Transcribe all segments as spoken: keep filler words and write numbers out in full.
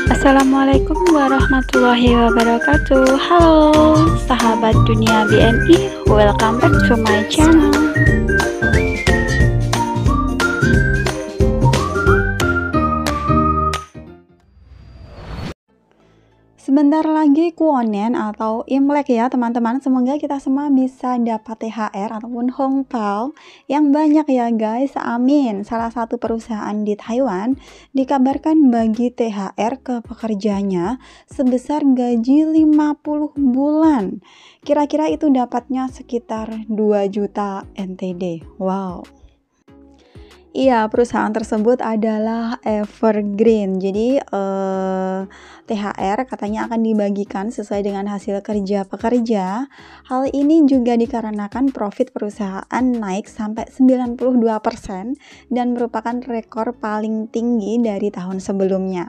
Assalamualaikum warahmatullahi wabarakatuh. Halo sahabat dunia B M I, welcome back to my channel. Sebentar lagi Kuonen atau Imlek ya teman-teman. Semoga kita semua bisa dapat T H R ataupun Hongpao yang banyak ya guys. Amin. Salah satu perusahaan di Taiwan dikabarkan bagi T H R ke pekerjanya sebesar gaji lima puluh bulan. Kira-kira itu dapatnya sekitar dua juta N T D. Wow. Iya, perusahaan tersebut adalah Evergreen. Jadi eh, T H R katanya akan dibagikan sesuai dengan hasil kerja pekerja. Hal ini juga dikarenakan profit perusahaan naik sampai sembilan puluh dua persen dan merupakan rekor paling tinggi dari tahun sebelumnya.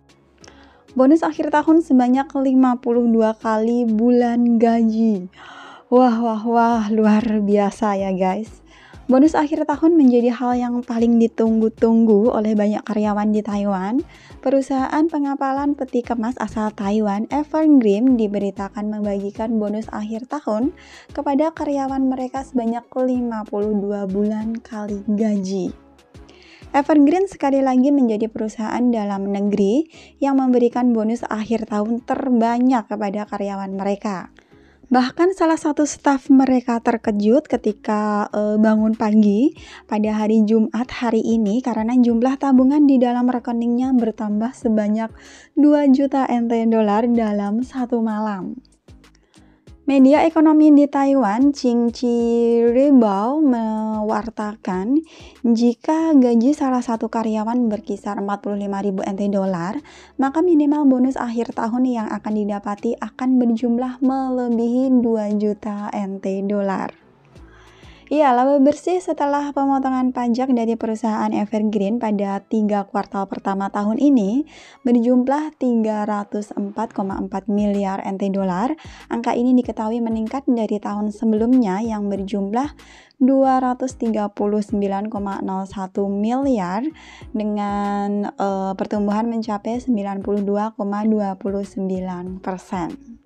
Bonus akhir tahun sebanyak lima puluh dua kali bulan gaji. Wah, wah, wah, luar biasa ya guys. Bonus akhir tahun menjadi hal yang paling ditunggu-tunggu oleh banyak karyawan di Taiwan. Perusahaan pengapalan peti kemas asal Taiwan, Evergreen, diberitakan membagikan bonus akhir tahun kepada karyawan mereka sebanyak lima puluh dua bulan kali gaji. Evergreen sekali lagi menjadi perusahaan dalam negeri yang memberikan bonus akhir tahun terbanyak kepada karyawan mereka. Bahkan salah satu staf mereka terkejut ketika e, bangun pagi pada hari Jumat hari ini karena jumlah tabungan di dalam rekeningnya bertambah sebanyak dua juta N T dolar dalam satu malam. Media ekonomi di Taiwan, Xinqi Ribao, mewartakan jika gaji salah satu karyawan berkisar empat puluh lima ribu N T dolar, maka minimal bonus akhir tahun yang akan didapati akan berjumlah melebihi dua juta N T dolar. Iya, laba bersih setelah pemotongan pajak dari perusahaan Evergreen pada tiga kuartal pertama tahun ini berjumlah tiga ratus empat koma empat miliar N T dolar. Angka ini diketahui meningkat dari tahun sebelumnya yang berjumlah dua ratus tiga puluh sembilan koma nol satu miliar dengan uh, pertumbuhan mencapai sembilan puluh dua koma dua sembilan persen.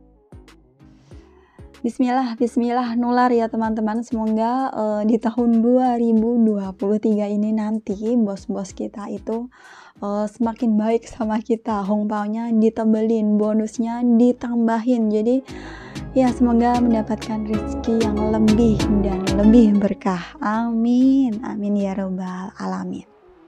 Bismillah, bismillah nular ya teman-teman. Semoga uh, di tahun dua ribu dua puluh tiga ini nanti bos-bos kita itu uh, semakin baik sama kita. Hongpaonya ditebelin, bonusnya ditambahin. Jadi ya semoga mendapatkan rezeki yang lebih dan lebih berkah. Amin, amin ya robbal alamin.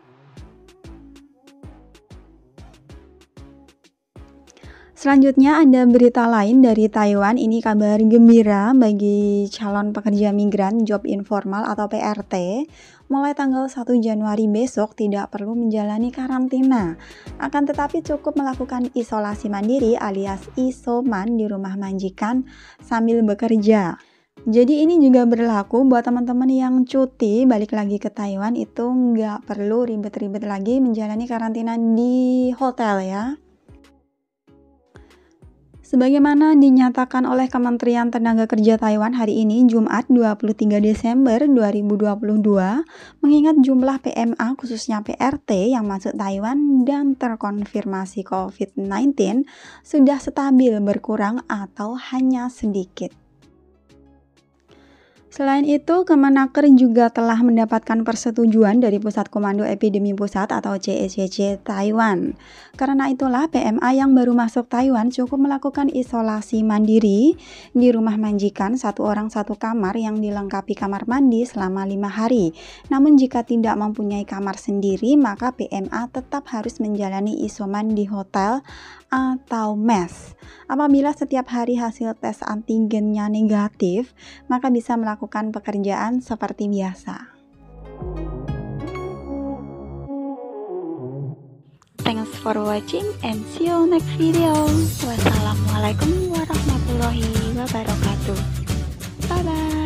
Selanjutnya ada berita lain dari Taiwan. Ini kabar gembira bagi calon pekerja migran job informal atau P R T. Mulai tanggal satu Januari besok tidak perlu menjalani karantina. Akan tetapi cukup melakukan isolasi mandiri alias isoman di rumah majikan sambil bekerja. Jadi ini juga berlaku buat teman-teman yang cuti balik lagi ke Taiwan, itu nggak perlu ribet-ribet lagi menjalani karantina di hotel ya. Sebagaimana dinyatakan oleh Kementerian Tenaga Kerja Taiwan hari ini, Jumat dua puluh tiga Desember dua ribu dua puluh dua, mengingat jumlah P M A khususnya P R T yang masuk Taiwan dan terkonfirmasi covid sembilan belas sudah stabil berkurang atau hanya sedikit. Selain itu, Kemenaker juga telah mendapatkan persetujuan dari Pusat Komando Epidemi Pusat atau C E C C Taiwan. Karena itulah P M A yang baru masuk Taiwan cukup melakukan isolasi mandiri di rumah majikan satu orang satu kamar yang dilengkapi kamar mandi selama lima hari. Namun jika tidak mempunyai kamar sendiri, maka P M A tetap harus menjalani isoman di hotel atau mes. Apabila setiap hari hasil tes antigennya negatif, maka bisa melakukan pekerjaan seperti biasa. Thanks for watching and see you next video. Wassalamualaikum warahmatullahi wabarakatuh. Bye bye.